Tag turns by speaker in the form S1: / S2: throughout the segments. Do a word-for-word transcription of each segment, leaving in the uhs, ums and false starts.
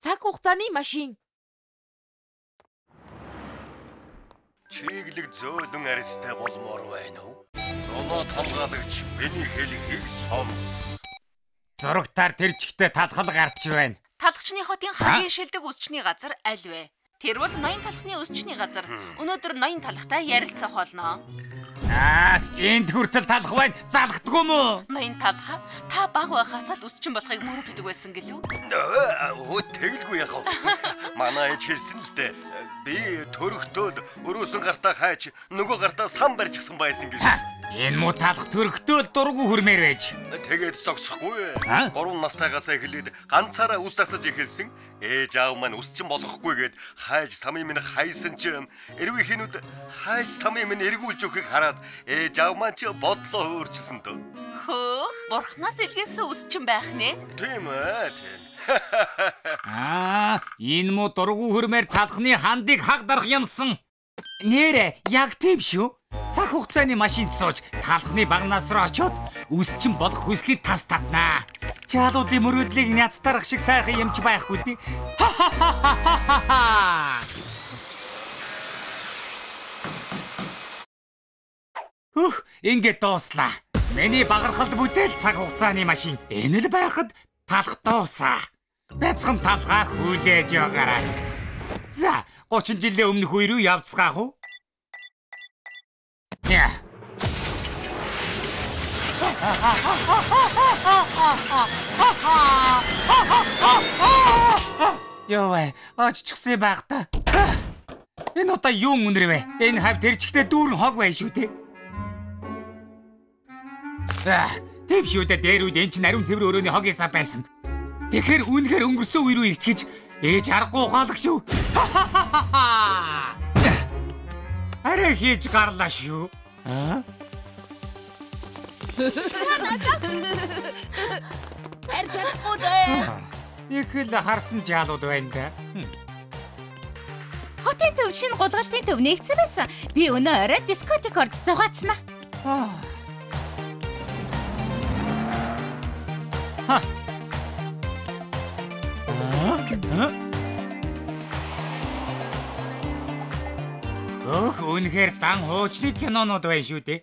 S1: цаг хугацааны машин.
S2: Чиглэг зөөлөн арьстай болмоор байна уу? Долоо хамгаалагч миний хэлхийг сонс.
S3: Зурагтаар тэр чигтээ талхал гарч байна.
S4: Талхчны хотын хамгийн шилдэг үсчний газар аль вэ? Тэр бол ноён талхны үсчний газар. Өнөөдөр ноён талхтай ярилцах болно.
S3: Аа, энд хүртэл талх байна. Залхдгүй мүү?
S4: Ноён талха та баг байхаас л үсчин болохыг мөрөддөг байсан гэлүү?
S2: Өө тэгэлгүй яах вэ? Манай ээж хэлсэн л дээ. Би төрөхтөөд өрөөсөн гартаа хайж нөгөө гартаа сан барьчихсан байсан гэж.
S3: Энэ муу талх төрөхтөөд дургу хөрмээр байж.
S2: Тэгээд зогсохгүй. Гурван настайгаас эхлээд ганцаараа ус тасаж эхэлсэн. Ээж аав маань үсчин болохгүйгээд хайж самын минь хайсан ч эрвийнхэнүүд хайж самын минь эргүүлж өгөхийг хараад ээж аав маань ч бодлоо өөрчилсөн дөө.
S4: Хөөх, бурхнаас илгээсэн үсчин байх нэ?
S2: Тийм ээ, тийм.
S3: Аа, энэ муу дургу хөрмээр талхны хандыг хаг дарах юмсан. Нэрэ, яг тийм шүү. Цаг хугацааны машинд сууж талхны багнаас руу очиод үсчин болох хүслийг тас татнаа. Чаалуудын мөрөөдлийг няц дарах шиг сайхан юмч байхгүй л дээ. Ух, ингээд дууслаа. Миний багархалд бүтээл цаг хугацааны машин. Энэ л байхад талх дуусаа. Бяцхан талхаа хүлээж байгаарай. За, гучин жилийн өмнөх үе рүү явцгаах уу? Яа. Ёо, оччихсан байх та. Энэ одоо юу үнэр вэ? Энэ хав тэрчгтээ дүүрэн хог байна шүү дээ. Аа, тийм шүү дээ. Дээр үед эн чинь ариун цэвэр өрөөний хог ясаа байсан. Тэгэхээр үнэхээр өнгөрсөн үе рүү ирчихэж ээж аргагүй ухаалаг шүү. Арай хийж гарлаа шүү. Аа?
S1: Арчахгүй дээ.
S3: Их л харсан жаалууд байна да.
S4: Хотын төв шинэ гулгалтын төв нэгдсэн байсан. Би өнөө орой дискотек орж зугаацсан аа.
S3: Ха. Ох, үнэхээр дан хуучны кинонууд байна шүү дээ.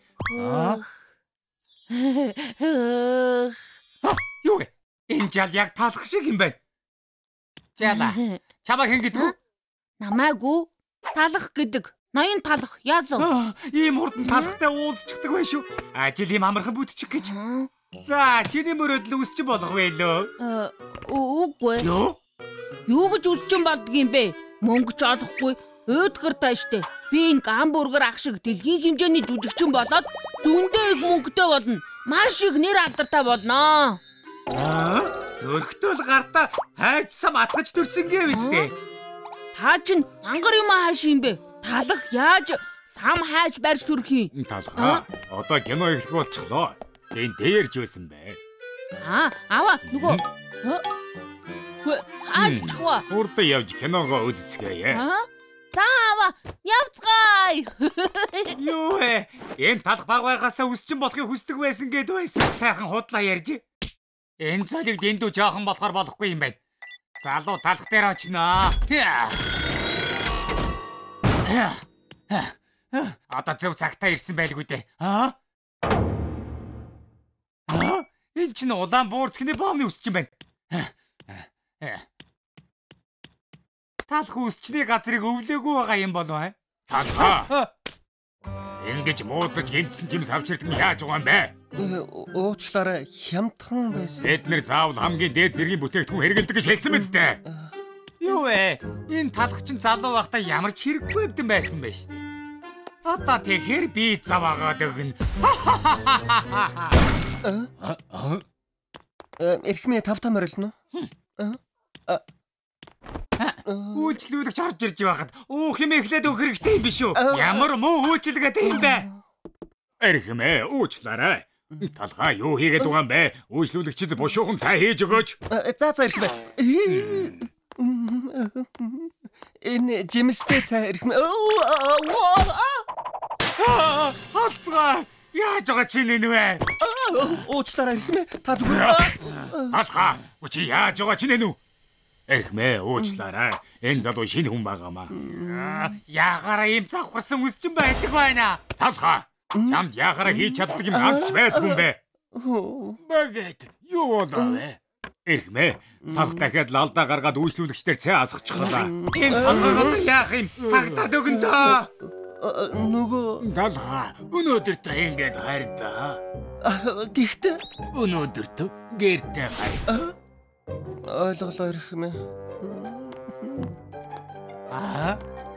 S3: Юу вэ? Энэ жал яг талах шиг юм байна. Жала. Чамаа хэн гэдэг вэ?
S1: Намаагүй. Талах гэдэг. Ноён талах. Яазуу.
S3: Ийм хурдан талахтай уулзчихдаг байх шүү. Ажил ийм амархан бүтчих гэж. За, чиний мөрөөдөл үсчин болох байлөө.
S1: Үгүй.
S3: Юу?
S1: Юу гэж үсчин болдгийм бэ? Мөнгө ч олохгүй. Өөдгөр тааштай. Би энэ гамбургер ах шиг дэлхийн хэмжээний жүжигчин болоод зүүндээ их мөнгөтэй болно. Маш их нэр алдартай болно.
S3: Аа? Төрхтөл гартаа хайж сам атгаж төрсөнгээ үстэй.
S1: Та чинь мангар юм хааш юм бэ? Талах яаж сам хайж барьж төрөх юм?
S3: Талхаа. Одоо кино эхлэх болчихлоо. Энд дээрж байсан бай.
S1: Аа, аваа нөгөө. Хөө, ааж чухаа.
S3: Урд явж киногоо үзцгээе.
S1: Аа? За аваа, явцгаая.
S3: Юу вэ? Энэ талх баг байгаасаа үсчин болохыг хүсдэг байсан гэд байсан. Сайхан худлаа ярьж. Энэ цалиг дэндүү жоохон болохоор болохгүй юм байна. Залуу талх дээр очноо. Одоо зөв цагтаа ирсэн байлгүй дээ. Аа? Аа? Энэ чинь улаан буурцгны бомны үсчин байна. Талх үсчний газрыг өвлөөгүй байгаа юм болов аа? Талхаа. Ингэж муудаж гинтсэн чимс авчирдаг нь яаж байгаа юм бэ?
S5: Уучлаарай, хямдхан байсан.
S3: Бид нэр заавал хамгийн дээд зэргийн бүтээгдэхүүн хэрэгэлдэг гэж хэлсэн мэт дээ. Юу вэ? Энэ талх чинь залуу байхдаа ямар ч хэрэггүй хэвдэн байсан байх шүү дээ. Одоо тэгэхээр би заваагаад өгнө.
S5: Эрхмээ тавтам орилно.
S3: Үйлчлүүлэгч орж ирж байхад өөх юм эхлээд өгөх хэрэгтэй юм биш үү? Ямар муу үйлчлэгээд юм бэ? Эрхмээ, уучлаарай. Талхаа юу хийгээд байгаа юм бэ? Үйлчлүүлэгчид бушуухан цай хийж өгөөч.
S5: За за эрхмээ. Энэ жимстэй цай эрхмээ.
S3: Хацгаа. Яаж байгаа чинь энэ вэ?
S5: Уучлаарай эрхмээ. Та зүгээр.
S3: Талхаа, чи яаж байгаа чинь энэ үү? Эрхмээ уучлаарай. Энэ залуу шинэ хүн байгаамаа. Яагаараа ийм завхарсан үсчин байдаг байна. Талха. Чамд яагаараа хийж чаддаг юм ганц байдгүй юм бэ? Багэт юу болоо вэ? Эрхмээ талх дахиад лалдаа гаргаад үйлчлүүлэгчдэр цай асгачихлаа. Энэ талхаа яах юм? Цагтаад өгөн дөө.
S5: Нөгөө
S3: Талха өнөөдөр та ингэж хайрлаа.
S5: гихтээ
S3: Өнөөдөр тө гэртээ хай.
S5: ойлголоо эрхмээ.
S3: Аа.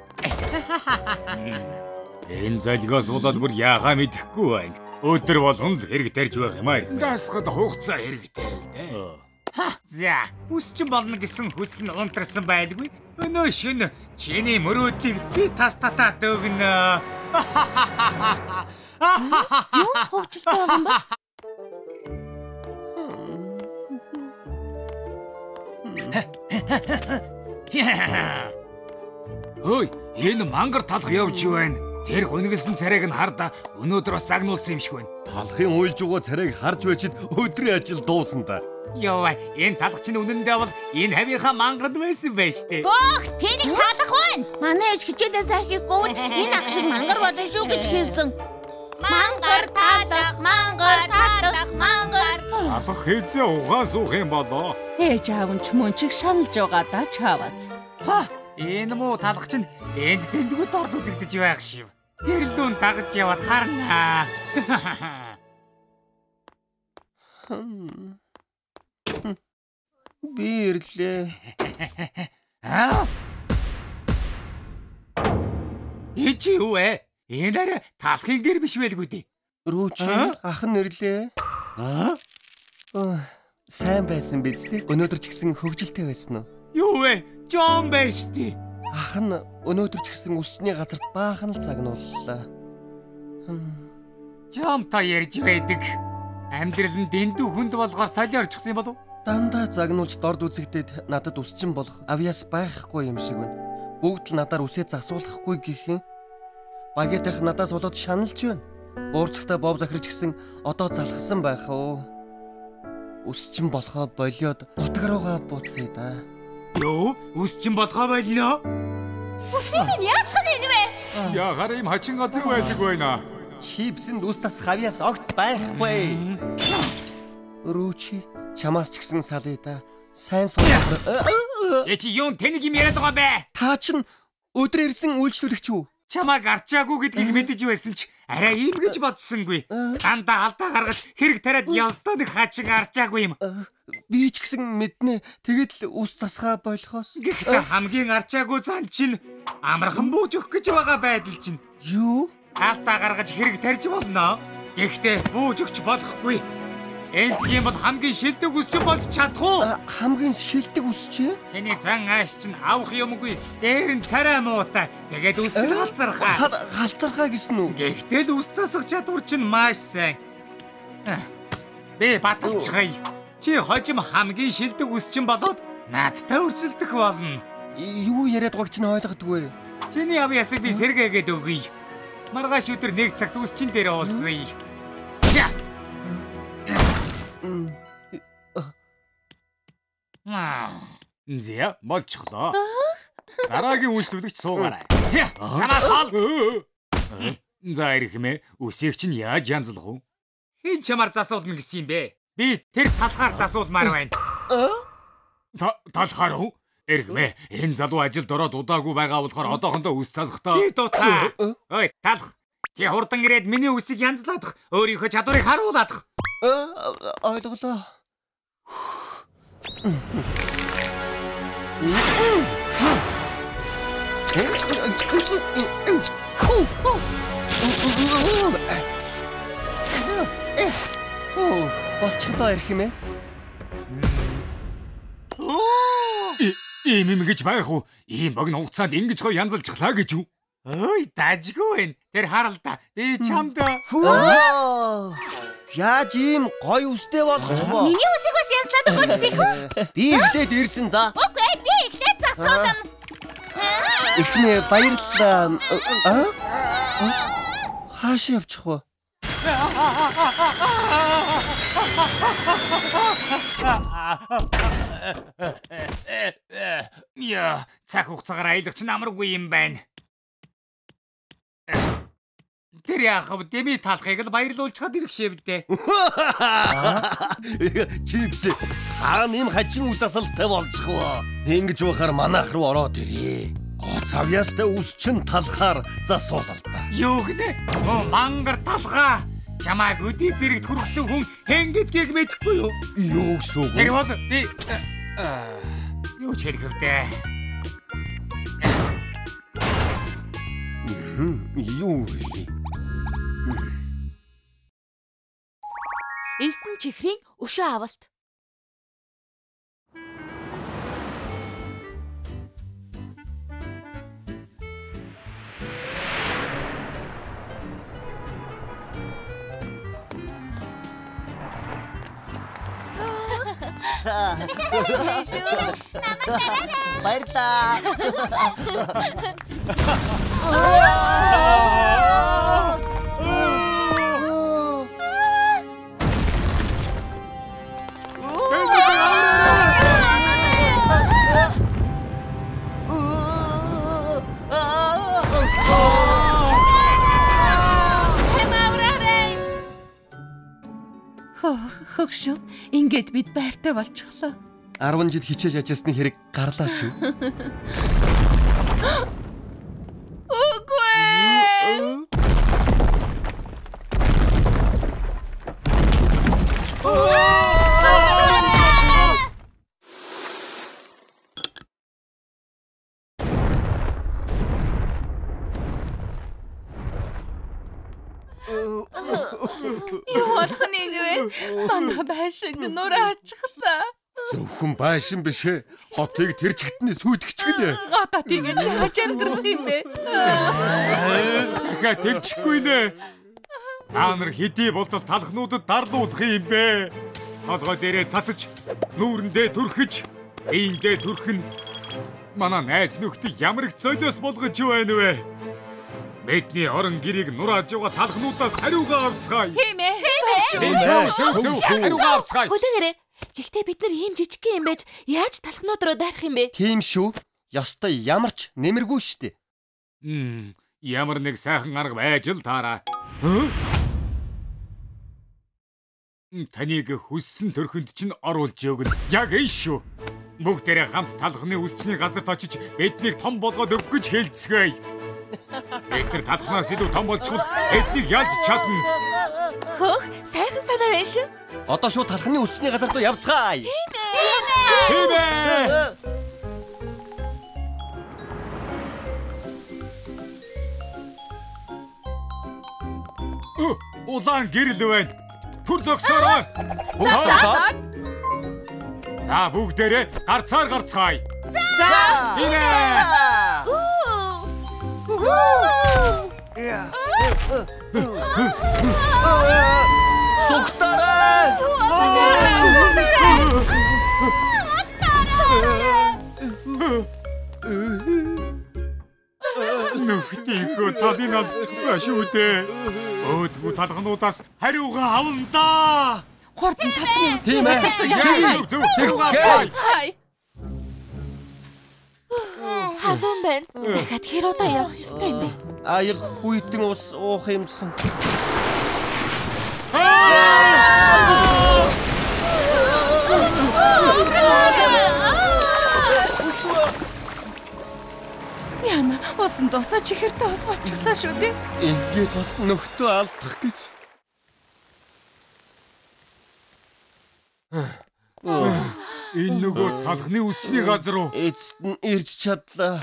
S3: Энэ залгаас болоод бүр яахаа мэдэхгүй байна. Өдөр болгон л хэрэг тарьж байх юм аа. Дасгад хугацаа хэрэгтэй л дээ. За, үсчин болно гэсэн хүсэл нь унтарсан байлгүй. Өнөө шөнө чиний мөрөөдлийг би тас татаад өгнө.
S1: Юу хөвчлөлтэй байгаа юм бэ?
S3: Ой, энэ мангар талх явж байна. Тэр гүнгэлсэн царайг нь харда өнөөдөр бас загнуулсан юм шиг байна.
S2: Талхын уйлж байгаа царайг харж байчид өдрийн ажил дуусна та.
S3: Йоо, энэ талх чинь үнэндээ бол энэ хавийнхаа мангад байсан байж тээ.
S1: Гох, тэнийг таалах байна. Манай ээж хичээлээ сайхихгүй энэ ах шиг мангар болно шүү гэж хэлсэн. Мангар таалах, мангар таалах, мангар.
S3: Алах хийзээ угаас уух юм болоо.
S1: Ээж аав нь ч мөн чиг шаналж байгаа да чаваас.
S3: Ха, энэ муу талх чинь энд тэндгүү дорд үзэгдэж байх шив. Тэр лүүн дагаж яваад харнаа.
S5: Би ирлээ.
S3: Аа? Ичи юу вэ? Энэ арай талхын гэр биш байлгүй дээ.
S5: Рүүч ах нь ирлээ.
S3: Аа?
S5: Сайн байсан биз дээ. Өнөөдөр ч гэсэн хөвгөлтэй байсан уу?
S3: Юу вэ? Жон байж тээ.
S5: Ах нь өнөөдөр ч гэсэн үсний газарт баахан л цагнууллаа.
S3: Жон та ярьж байдаг. Амьдрал нь дэндүү хүнд болгоор солиорчихсан юм болов?
S5: Дандаа загнуулж дорд үзэгдээд надад үсчин болох авьяас байхгүй юм шиг байна. Бүгд л надаар үсээ засуулахгүй гэх юм. Багетах надаас болоод шаналж байна. Буурцагтаа бов захирч гисэн одоо залхсан байх уу? Үсчин болохоо болиод нутаг руугаа бууцъя да.
S3: Юу? Үсчин болохоо болно?
S1: Үсний минь яаж хана энэ вэ?
S3: Яахаар юм хачин газар байдаг байна.
S5: Чипсэнд ус тас хавьяас огт байхгүй. Рүүчи чамаас ч гэсэн салъя да. Сайн суу.
S3: Э чи юун тэнийг юм яриад байгаа бэ?
S5: Та чинь өдөр ирсэн үйлчлүүлэгч үү?
S3: Чамайг арчаагүй гэдгийг мэдэж байсан ч арай ийм гэж бодсонгүй. Дандаа алдаа гаргаж хэрэг тариад ялстаа нэг хачин арчаагүй юм.
S5: Би ч гэсэн мэднэ. Тэгэд л ус засгаа болохоос.
S3: Гэхдээ хамгийн арчаагүй зан чинь амархан бууж өгөх гэж байгаа байдал чинь.
S5: Юу?
S3: Алдаа гаргаж хэрэг тарьж болно. Гэхдээ бууж өгч болохгүй. Энд тийм бол хамгийн шилдэг үс чинь болж чадахгүй.
S5: Хамгийн шилдэг үс чи?
S3: Тэний зан ааш чинь авах юмгүй. Дээр нь царай муутай. Тэгээд үс чинь галзархаа.
S5: Галзархаа гэсэн үү?
S3: Гэхдээ л үс засах чадвар чинь маш сайн. Би баталчихъя. Чи хожим хамгийн шилдэг үс чинь болоод наадтай өрсөлдөх болно.
S5: Юу яриад байгааг чинь ойлгодгүй.
S3: Чиний авьяасыг би сэргээгээд өгье. Маргааш өдөр нэг цагт үс чинь дээр уулзъя. Зя болчихлоо. Дараагийн үйлчлүүлэгч суугаарай. Санаас хол. За ирхмээ, үсийг чинь яаж янзлах вэ? Хэн чамаар засуулна гэсэн юм бэ? Би тэр талхаар засуулмаар байна. Талхаар уу? Ирхмээ, энэ залуу ажилд ороод удаагүй байгаа болохоор одоохондоо үс цасгахтаа. Чи дутаа. Ой, талх. Чи хурдан ирээд миний үсийг янзлаадах, өөрийнхөө чадварыг харуулаадах.
S5: Ойлголоо. Оо, болчихдоо ирэх юм ээ.
S3: Ийм юм гэж байх уу? Ийм богино хугацаанд ингэж гоо янзалчихлаа гэж юу? Ой, дажгүй байна. Тэр харал та. Би чамд.
S5: Яаж ийм гоё үстэй болох вэ?
S1: Миний үсийг бас янзлаад өгөөч тийх үү?
S5: Би эхлээд ирсэн за.
S1: Үгүй, би эхлээд засуулна.
S5: Эхнээ баярлалаа. Аа? Хааш явчих вэ?
S3: Яа, цаг хугацаагаар аялагч намаргүй юм байна. Тэр яахав дэми талхыг л баярлуулчихад ирэх шивдэ.
S5: Чипс хаан юм хажим ус асалтай болчихвоо. Ингэж бахаар манайх руу ороод ирээ. Гоц авьяастай ус чин талхаар засуулаа та.
S3: Юу гэнэ? Оо мангар талхаа. Чамайг өдий зэрэгт хүргэсэн хүн хэн гэдгийг мэдэхгүй юу?
S5: Юу гэсэн үг?
S3: Тэр бол би юу ч хэлэхвдээ.
S5: Юу вэ?
S6: Элсэн чихрийн өшөө авалт.
S7: Баярлалаа.
S1: Хөгшөө, ингээд бид байртай болчихлоо.
S5: арван жил хичээж ажилласны хэрэг гарлаа шүү.
S1: Үгүй. Юу болох нь вэ? Манай байшинг нураачихлаа.
S5: Зөвхөн байшин биш ээ. Хотыг тэр чигтний сүйдгчгэлээ.
S1: Одоо тэгээд яаж амьдрах юм бэ?
S3: Дахиад тэмчихгүй нэ. Та нар хэдий болтол талхнуудад дарлуулах юм бэ? Толгой дээрээ цацаж, нүүрэндээ түрхэж, биендээ түрхэн. Манай найз нөхдөд ямар их золиос болгож байна вэ? Бидний орон гэрийг нурааж байгаа талхнуудаас хариугаа авцгаая.
S1: Тийм ээ.
S3: Тийм ээ. Хариугаа авцгаая.
S6: Хүлээгээрэй. Гэхдээ бид нар ийм жижиг юм байж яаж талхнууд руу дайрах юм бэ?
S5: Тийм шүү. Ёстой ямар ч нэмэргүй штэ.
S3: Хм, ямар нэг сайхан арга байж л таараа. Таныг хүссэн төрхөнд чинь оруулж өгнө. Яг энэ шүү. Бүгдээрээ хамт талхны үсчний газарт очиж биднийг том болгоод өг гэж хэлцгээе. Бид нар талхнаас илүү том болчихвол эднийг ялж чадна.
S6: Хөх, сайхан санаа байна шүү.
S5: Одоо шууд талхны үсчний газар руу явцгаая.
S3: Тийм ээ. Улаан гэрэл байна. Түр зогсоорой. За бүгдээрээ гарцаар гарцгаая.
S1: За.
S3: Тийм ээ.
S5: Зүгтараа!
S3: Нөхдийнхөө талын алдчихгүй шүү дээ. Өөдгүү талхнуудаас хариугаа авна да.
S1: Хурдан талхны
S5: Тийм ээ.
S3: Хариугаа.
S6: Халуун байна. Дахиад хэр удаа явах ёстой юм бэ?
S5: Аяг хүйтэн ус уух юмсан.
S1: Яна, усан дусаа чихэртэй ус болчихлоо шүү дээ.
S5: Ингээд бас нөхдөө алдах гэж.
S3: Энэ нөгөө талхны үсчний газар уу?
S5: Эцэст нь ирж чадлаа.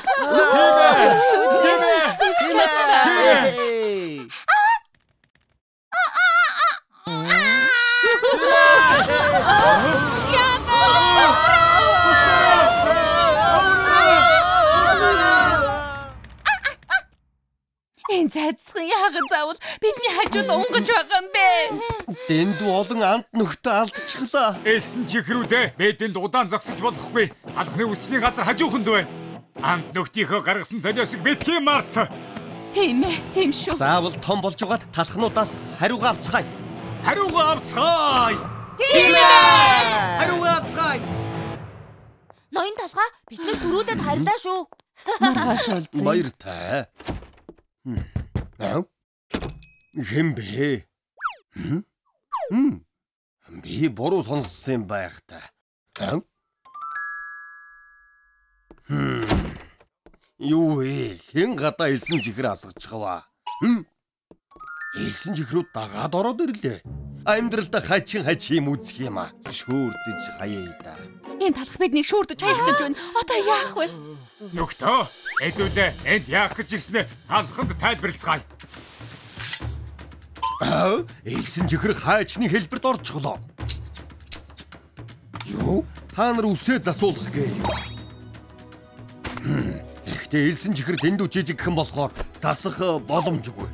S1: Энэ цайцсан яагаад заавал бидний хажууд унгаж байгаа юм бэ?
S5: Дэнд олон амт нөхдөө алдчихлаа.
S3: Эсэн чихрүүдээ бидэнд удаан зогсож болохгүй. Талхны үсчний газар хажууханд байна. Амт нөхдийнхөө гаргасан золиосыг битгий март.
S1: Тийм ээ, тийм шүү.
S5: Заавал том болж байгаад талхнуудаас хариугаа авцгаая.
S3: Хариугаа авцгаая.
S1: Тийм ээ.
S3: Хариугаа авцгаая.
S6: ноён талхаа бидний дөрүүдэд харлаа шүү.
S1: Маргааш уулзъя.
S5: Баяртай. Аа. Хэмбэ. Хм. Би буруу сонссон байх та. Аа. Хм. Юу вэ? Хэн гадаа элсэн чихэр асгаж хаваа? Хм. Элсэн чихрүүд дагаад ороод ирлээ. Амьдралдаа хачин хачин юм үзэх юм аа. Шүүрдэж хаяа да.
S1: Энэ талх биднийг шүүрдэж хаях гэж байна. Одоо яах вэ?
S3: Нөхдөө, хэдүүлээ энд яах гэж ирснэ? Талханд тайлбарлацгаая.
S5: Аа, элсэн чихэр хайчны хэлбэрт орчихлоо. Юу? Та нар үсээ засуулах гээ. Гэхдээ элсэн чихэр дэндүү жижиг хэн болохоор засах боломжгүй.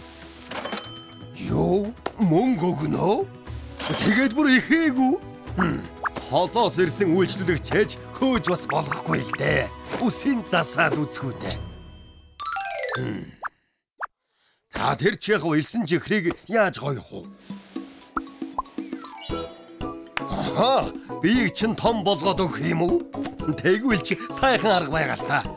S5: Юу? Мөнгө өгнө? Тэгээд бүр ихээгүй. Холоос ирсэн үйлчлүүлэгч чэж хөөж бас болохгүй л дээ. Үсийн засаад үзгүй дээ. Та тэр чих элсэн чихрийг яаж гоёх вэ? Аха, биеийг чин том болгоод өгөх юм уу? Тэгвэл чи сайхан арга байгаа л та.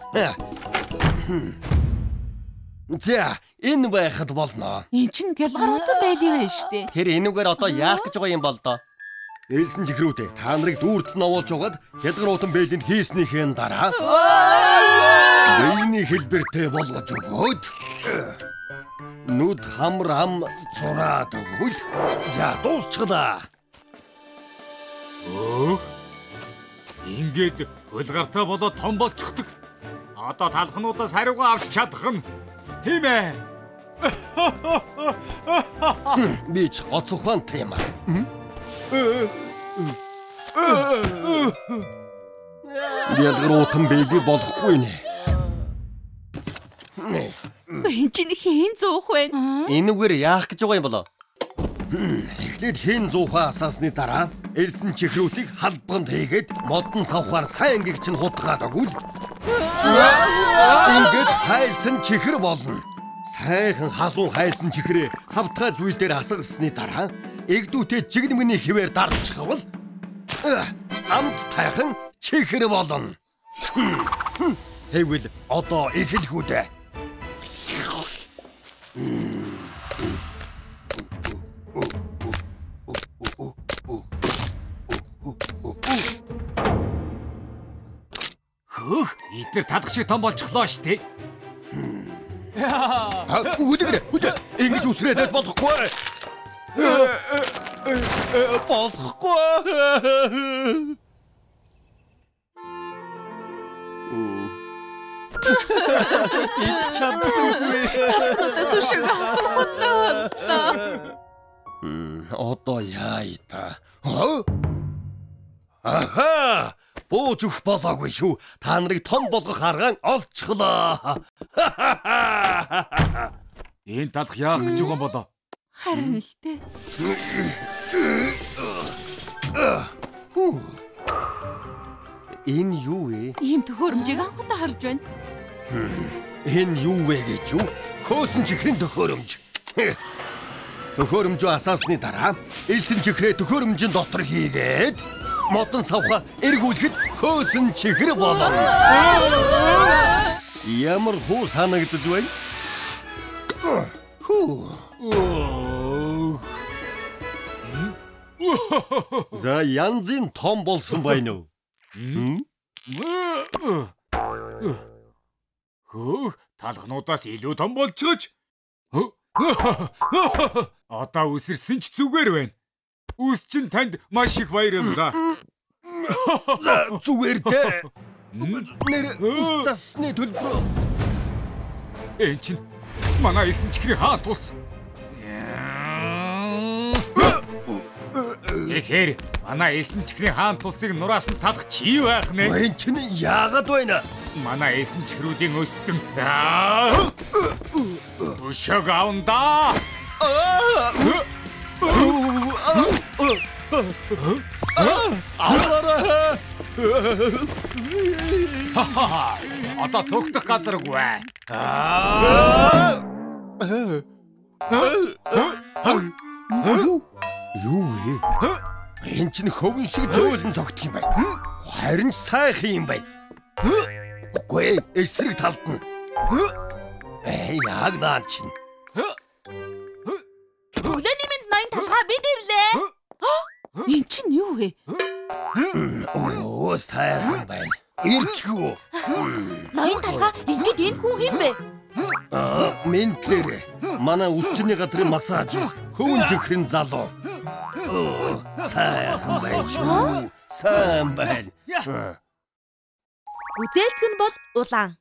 S5: За, энэ байхад болно.
S1: Эн чинь гялгаруутай байлын байж штэ.
S5: Тэр энүүгээр одоо яах гэж байгаа юм бол доо? Элсэн чихрүүдээ та нарыг дүүртэл нь овоолж угаад гялгаруутан бэлэнд хийснийхээ дараа биений хэлбэртэй болгож өгөөд нүд хамар ам зураад өгвөл за дуусчихлаа.
S3: Өөх. Ингээд хөлгартай болоод том болчихдаг. Одоо талхнуудаас хариугаа авч чадах нь тийм ээ.
S5: Би ч гоц ухаантай юм аа. Гялгаруутан бэлий болохгүй нэ.
S1: Эн чинь хэн зуух вэ?
S5: Энүүгээр яах гэж байгаа юм болоо? Эхлээд хэн зуухаа асаасны дараа элсэн чихрүүдийг халбганд хийгээд модон савхаар сайн гэгч нь хутгаад өгвөл ингээд хайлсан чихэр болно. Сайхан халуун хайлсан чихрээ хавтгай зүйл дээр асгасны дараа эгдүүтээ жигнэмний хിവэр дарчихвал амт тайхан чихэр болно. Тэгвэл одоо эхлэхүү дээ.
S3: Хөөе, эдгээр талх шиг том болчихлоо шүү дээ.
S5: Аа, үдэгрэ, үдэ. Ингэж үсрээд болохгүй. Болохгүй. Чамсгүй.
S1: Сүшиг хотлоо.
S5: Хм, одоо яа та. Аха! Бууж өгөх болоогүй шүү. Та нарыг том болгох аргаан олцглоо.
S3: Энэ талх яах гэж байгаа юм болоо?
S1: Харин л дээ.
S5: Энэ юу вэ?
S1: Ийм төхөөрөмжийг анхудаа харж байна.
S5: Энэ юу вэ гэж юу? Хөөсөн чихрийн төхөөрөмж. Төхөөрөмжөө асаасны дараа элсэн чихрээ төхөөрөмжийн дотор хийгээд модон савха эргүүлэхэд хөөсөн чихэр болно. Ямар хуу санагдаж байна? Хүү. За янзын том болсон байна уу?
S3: Хөө, талхнуудаас илүү том болчихож. Одоо үсэрсэн ч зүгээр байна. Үс чинь танд маш их баярлалаа.
S5: За зүгээр дээ. Нэр үстэсний төлбөр.
S3: Энд чинь манай эсэн чихрийн хаан тус. Эхэр манай эсэн чихрийн хаан тусыг нураас нь талах чи байх нэ.
S5: Энд чинь яагаад байна?
S3: Манай эсэн чихрүүдийн өстөн. Өшөг аунда.
S5: Аваараа.
S3: Одоо цогтох газаргүй.
S5: Юу вэ? Энд чинь хөвөн шиг зөөлөн цогтх юм байна. Харин сайхан юм байна. Үгүй эсрэг талд нь. Ээ яг наад чинь.
S6: Өглөөний минь ноён талхаа бид ирлээ.
S1: Энд чинь юу вэ?
S5: Оо сайхан байна. Ирчгүү.
S6: Ноён талхаа ингээд энэ хүн хэм бэ?
S5: Аа, мен тэр манай усчны газрын массаж хөвөн чихрэн залуу. Оо, сайхан байна. Сайн байна.
S6: Үзээлцэг нь бол улаан.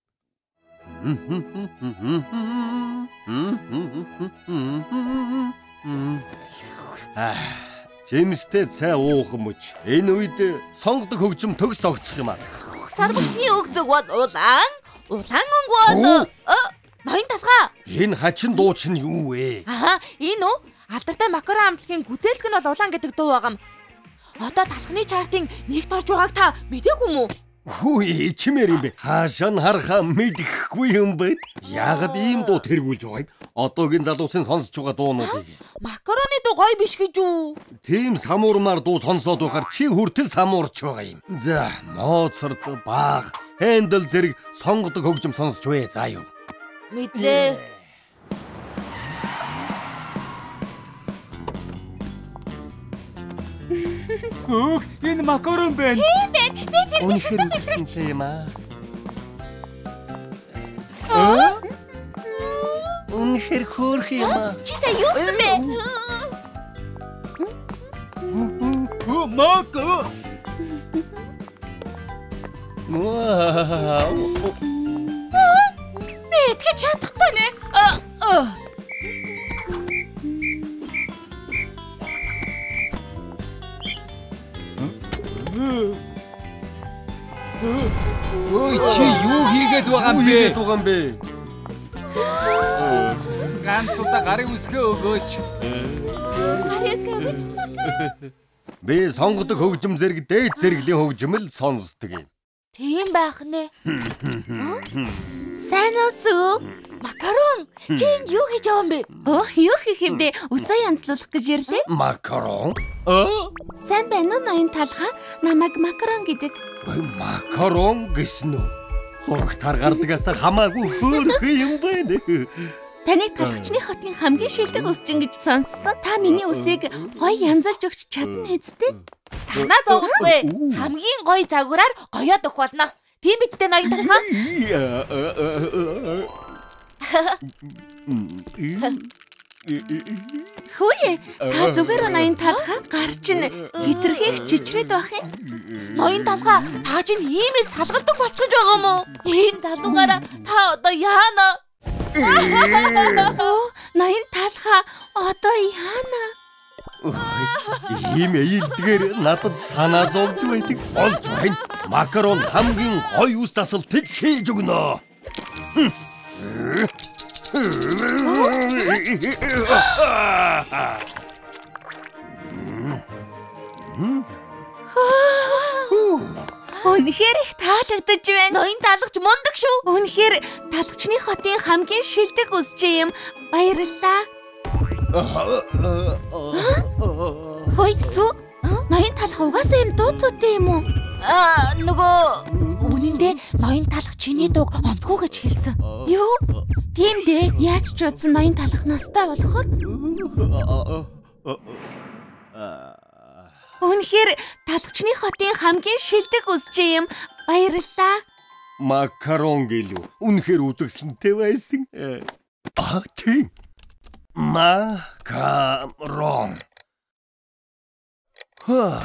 S5: Аа, жимстэй цай уух мөч. Энэ үед сонгодог хөгжим төгс огцох юм аа.
S6: Сарбалны өгзөг бол улаан, улаан өнгө бол ноён талхаа.
S5: Энэ хачин дуу чинь юу вэ?
S6: Аа, энэ үү? Алдартай макарон хамтлагийн гүзээлэг нь бол улаан гэдэг дуу багам. Одоо талхны чартын нэгт орж байгааг та мэдээгүй юм уу?
S5: Хүй, чимээр юм бэ? Хаашаа нь харахаа мэдэхгүй юм бэ? Яагаад ийм дуу тэргүүлж байгааг? Одоогийн залуусын сонсож байгаа дуунуудыг.
S6: Макароны дуу гоё биш гэж үү?
S5: Тийм самуурмаар дуу сонсоод байхаар чи хүртэл самуурч байгаа юм. За, Моцарт, Бах, Händel зэрэг сонгодог хөгжим сонсож бай. За юу.
S6: Мэдлээ.
S3: Хөөх, энэ макарон байна.
S6: Тийм байна. Би тэр
S5: Үнэхээр үсэнтэй юм аа.
S6: Аа?
S5: Үнэхээр хөөрх юм аа.
S6: Чи сая юу гэсэн бэ?
S3: Оо, мака.
S5: Вау.
S6: Би итгэж чадахгүй нэ. Аа.
S3: Ой, чи юу хийгээд байгаа юм бэ?
S5: Хийгээд байгаа юм бэ?
S3: Ганц удаа гарын үсгээ өгөөч.
S5: Би сонгодог хөгжим зэрэг дээд зэрэглийн хөгжим л сонсдог юм.
S6: Тийм байх нэ. Сайн уу? Макарон. Чи энд юу хийж байгаа юм бэ?
S8: Оо, юу хийх юм бэ? Усаа янзлуулах гэж ирлээ.
S5: Макарон? Аа?
S8: Сайн байна уу ноён талхаа? Намайг макарон гэдэг.
S5: Макарон гэсэн үү? Зурагтаар гардагаас хамаагүй хөөрх юм байна.
S8: Таныг талхчны хотын хамгийн шилдэг усчин гэж сонссон. Та миний усыг гоё янзалж өгч чадна хэвчтэй.
S6: Санаа зовхгүй. Хамгийн гоё загвараар гоёод өгөх болно. Тийм биз дээ ноён талхаа?
S8: Хөөе, та зүгээр ноён талхаа гарч ин хитрхийх чичрээд байх юм.
S6: Ноён талхаа, та чинь ийм л салгалдаг болчихж байгаа юм уу? Ийм залуугаараа та одоо яана?
S8: Оо, ноён талхаа одоо яана?
S5: Ийм ээлдгээр надад санаа зовж байдаг болж байна. Макарон хамгийн гоё ус тасалтыг хийж өгнө.
S8: Үнэхээр их таалагдж байна.
S6: Ноён талхч мундаг шүү.
S8: Үнэхээр талхчны хотын хамгийн шилдэг усчин юм. Баярлалаа. Хөөе, сүү. Ноён талхаа угаасаа юм дууцуутай юм уу?
S6: Аа, нөгөө үнэн дээр ноён талхч чиний дууг онцгой гэж хэлсэн.
S8: Юу? Тийм дээ. Яаж ч удсан ноён талхах настай болохоор. Үнэхээр талхчны хотын хамгийн шилдэг усчин юм. Баярлалаа.
S5: Макарон гэлүү. Үнэхээр үзэгсэнтэй байсан. Аа, тийм. Макарон. Хаа.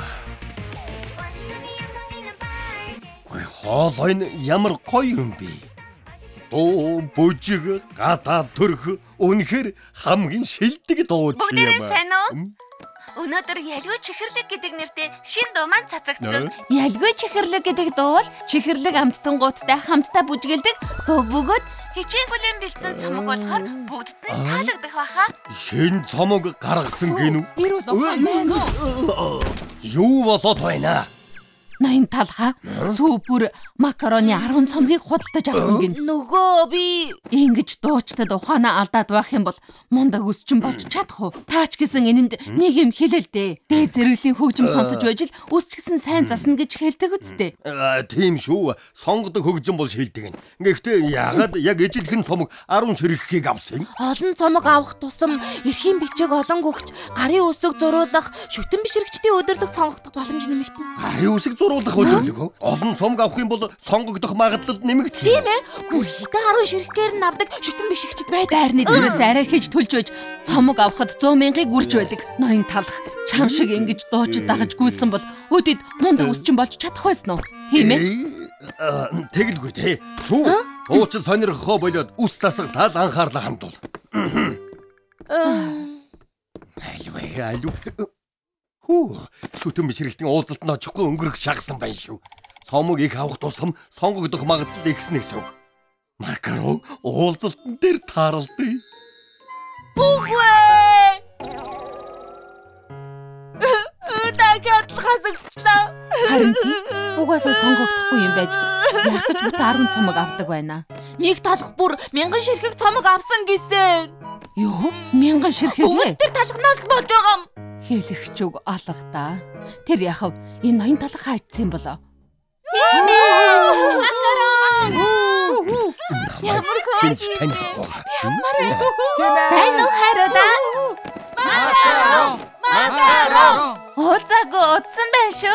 S5: Ой, хоолой нь ямар гоё юм бэ? Оо, бүжиг, гадаа төрх үнэхээр хамгийн шилдэг дуу чи юм.
S8: Бүгдээрээ сайн уу? Өнөөдөр ялгүй чихэрлэг гэдэг нэртэй шин дуу маань цацагдсан. Ялгүй чихэрлэг гэдэг дуу бол чихэрлэг амттангуудтай хамтдаа бүжгэлдэг дуу бөгөөд хичээн бүлээн бэлдсэн цомог болохоор бүгдд нь таалагдах баха.
S5: Шин цомог гаргасан гинүү.
S6: Ирүүл ухаан байна уу?
S5: Юу болоод байна?
S1: ноён талха супер макароны арван цомгийг худалдаж авсан гин.
S6: Нөгөө би
S1: Ингэж дуучтад ухаанаа алдаад байх юм бол мундаг өсчин болж чадах уу? Таач гэсэн энэнд нэг юм хэлэл дээ. Дээд зэрэглэлийн хөгжим сонсож байж л үсч гэсэн сайн засна гэж хэлдэг үсттэй.
S5: Тийм шүү. Сонгодог хөгжим бол шилдэг. Гэхдээ ягаад яг ижилхэн цомог арван ширхгийг авсан?
S6: олон цомог авах тусам эрхийн бичиг олон гөгч гарын үсэг зуруулах шүтэн бишрэгчдийн өдөрлөг сонгогдох боломж нэмэгдэнэ.
S5: Гарын үсэг зуруулах өдөрлөг. Олон цомог авах юм бол сонгогдох магадлал нэмэгдэх.
S6: Тийм ээ. Бүр хэдэн арван ширхгээр нь авдаг шүтэн бишрэгчд байдаг.
S1: Дайрны дээрээс арай хийж төлж байж цомог авахд сто мянгаыг үрж байдаг. Ноён талх чам шиг ингэж дуучид дагаж гүйсэн бол өдөд мундаг өсчин болж чадах байсан уу? Тийм ээ.
S5: Тэгэлгүй те. Сүү. Уучлал сонирхохоо болоод үс засаг тал анхаарлаа хандуул. Айлвэ айлв. Хүү. Шүтэн бишрэгчдийн уулзалтанд очихгүй өнгөрөх шагсан байна шүү. Цомог их авах тусам сонгогдох магадлал ихснэ гэсэн үг. Макарон уулзалтан дээр тааралдъя.
S6: Үгүй. Дахиад хасагдчихлаа.
S1: Харин угаасаа сонгогдохгүй юм байж яг ч бут арван цомог авдаг байна.
S6: Нэг талх бүр мянган ширхэг цомог авсан гэсэн.
S1: Юу? Мянган ширхэг ээ?
S6: Тэр талхнаас болж байгаа юм.
S1: Хэлэх ч үг алга та. Тэр яхав энэ ноён талх хайцсан болоо.
S8: Тийм ээ. Макарон.
S6: Ямар хөөж
S5: тань хоо.
S8: Сайн уу хараа? Макарон. Макарон. Ууцаагүй утсан байх шүү.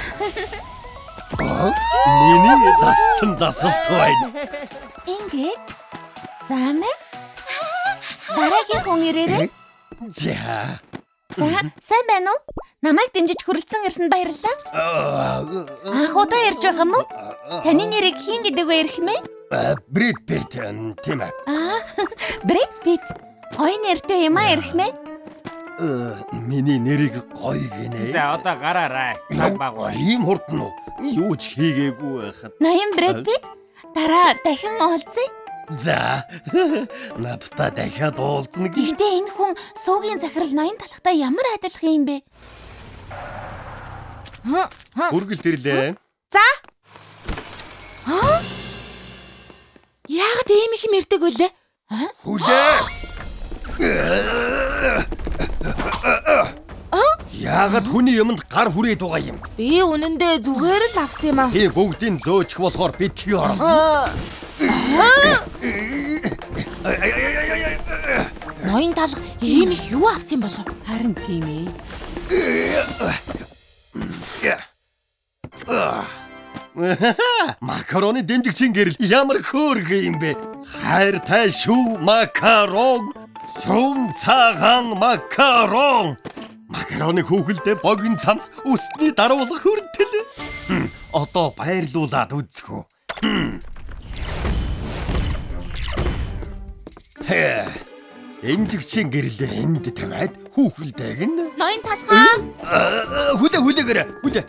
S5: Миний зассан засалт байна.
S8: Ингээд. Заамаа. Дараагийн хүн ирээрэй.
S5: За.
S8: За, сайн байна уу? Намайг дэмжиж хүрэлцэн ирсэнд баярлалаа. Анх удаа ярьж байгаа юм уу? Таны нэрийг хийн гэдэг вэ ирэх мэ?
S5: Брэд Питт тийм ээ.
S8: Аа, Брэд Питт. Гоё нэртэй юм аа ирэх мэ?
S5: Миний нэрийг гоё гинэ.
S3: За одоо гараарай. Цаг багуу.
S5: Ийм хурдан уу? Юу ч хийгээгүй байхад.
S8: Ноён Брэд Питт. Дараа дахин уулзъя.
S5: За. Надтай дахиад уулзна гэ.
S8: Гэхдээ энэ хүн суугийн захирал ноён талхтай ямар адилхан юм бэ?
S5: Хүргэл тэрлээ.
S6: За. Яагаад ийм их мэрдэг вүлээ?
S5: Хүлээ. Яагаад хүний юмд гар хүрээд байгаа юм?
S6: Би үнэндээ зүгээр л авсан юм аа.
S5: Би бүгдийг зөөчих болохоор битгий орно.
S6: Ноён талх ийм их юу авсан болов?
S1: Харин тийм ээ.
S5: Макароны дэмжигчийн гэрэл ямар хөөрхөн юм бэ? Хайртай шүү макарон. Сүм цагаан макарон. Макароны хүүхэлдээ богино цамц өсний даруулах хүртэл. Одоо баярлуулаад үзэх үү. Хэ. Эмжигчийн гэрэл энд тавиад хүүхэлдээг нь.
S6: Ноён талхаа.
S5: Хүлээ хүлээгээрэ. Хүлээ.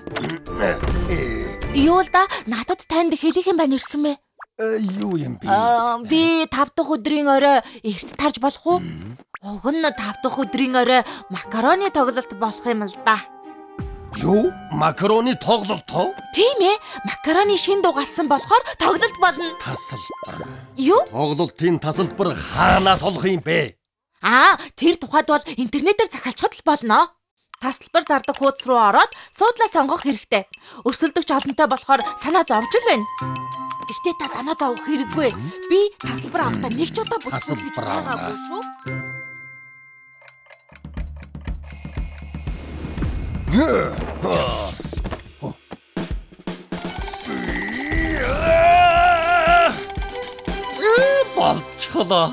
S6: Юу л да надад танд хэлэх юм байна ирэх юм бэ?
S5: Юу юм бэ?
S6: Аа би тав дахь өдрийн орой эрт тарж болох уу? Уг нь тав дахь өдрийн орой макароны тоглолт болох юм л да.
S5: Юу? Макароны тоглолт тоо?
S6: Тийм ээ. Макароны шин дуу гарсан болохоор тоглолт болно.
S5: Тасалбар.
S6: Юу?
S5: Тоглолтын тасалбар хаанаас олох юм бэ?
S6: Аа, тэр тухайд бол интернетээр захиалчхад л болно. Тасалбар зардаг хуудас руу ороод суудлаа сонгох хэрэгтэй. Өрсөлдөгч олонтой болохоор санаа зовж л байна. Гэхдээ та санаа зовох хэрэггүй. Би тасалбар авахдаа нэг ч удаа бүтгэл гэж байгаагүй шүү.
S5: Болчихлоо.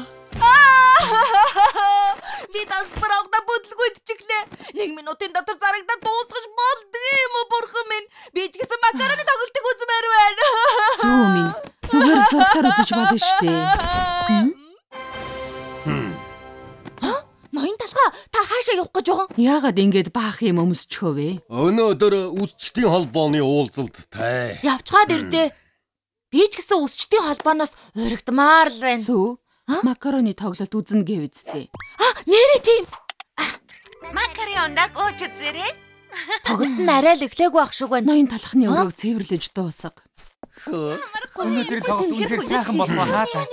S6: Би тасалбар авахдаа бүтлгүй идчихлээ. Нэг минутын дотор зарагдаад дуусгаж болдго юм уу бурхан минь. Би ч гэсэн макароны тоглолтыг үзмээр байна.
S1: Сүү минь зүгээр зургаар үзэж болно штэ.
S6: Ноён талхаа та хаашаа явах гэж байгаа?
S1: Яагаад ингэж баах юм өмсчихөө вэ?
S5: Өнөөдөр үсчдийн холбооны уулзалттай.
S6: Явцгаад ирдээ. Би ч гэсэн үсчдийн холбооноос урагдмаар л байна.
S1: Сүү макароны тоглолт үзнэ гэв үсттэй.
S6: А нэрээ тийм.
S8: Макарондаа гооч үзээрэй.
S6: Тоглолт нь арай л эхлэегүй ах шиг байна.
S1: Ноён талхны өрөөг цэвэрлэж дуусга.
S3: Өнөөдрийн тоглолт үнэхээр сайхан болсон хаа та.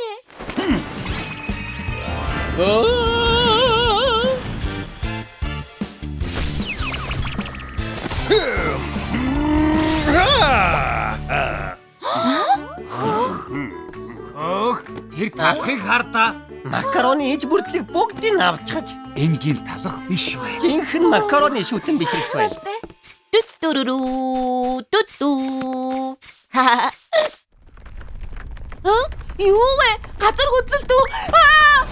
S3: Ох, тэр талхыг хардаа.
S5: Макароны иж бүрдлэг бүгдийг авчгаж.
S3: Энгийн талах биш бай.
S5: Жинхэнэ макароны шүтэн бишрэгч байл.
S6: Дүттүрүрүү дүттүү. Ха. Өө? Юу вэ? Газар хөдлөлт үү? Аа!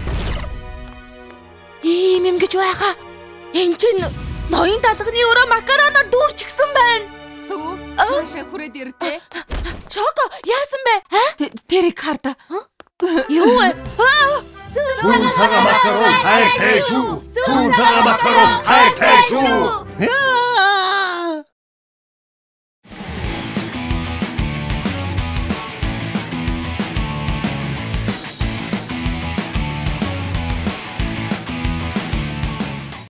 S6: Ийм юм гэж байгаа. Энд чинь ноён талхны өрөө макароноор дүүрчихсэн байна.
S1: Сүү. Хаашаа хүрээд ирдэ?
S6: Чоко, яасан бэ?
S1: Тэрийг харда.
S6: Юу вэ?
S2: Сүүн цагаан макарон хайртай шүү. Сүүн цагаан макарон хайртай шүү.